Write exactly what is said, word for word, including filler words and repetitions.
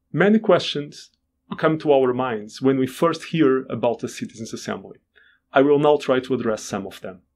Many questions come to our minds when we first hear about the Citizens Assembly. I will now try to address some of them.